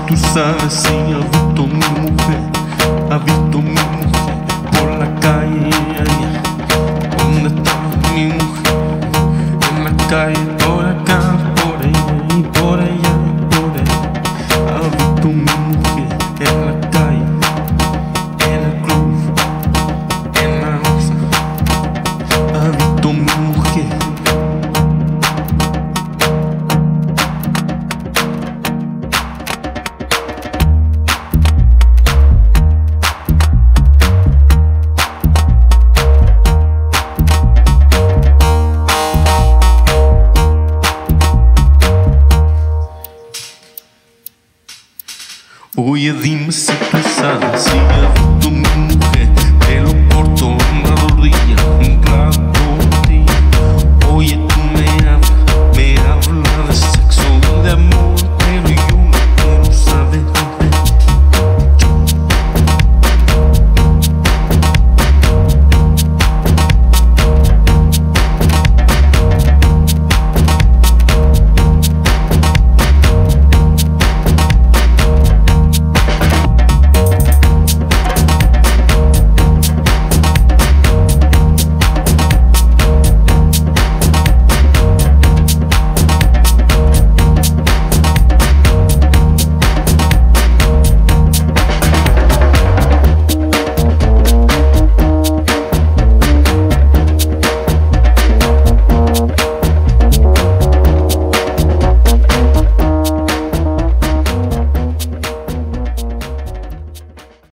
tú sabes si ha visto mi mujer, ha visto mi mujer por la calle. ¿Dónde está mi mujer? En la calle, por acá, por ella y por allá, por ella. Ha visto mi mujer en la calle, en el club, en la rosa. Ha visto mi mujer. Oye, dime si tú sabes si ha visto mi mujer.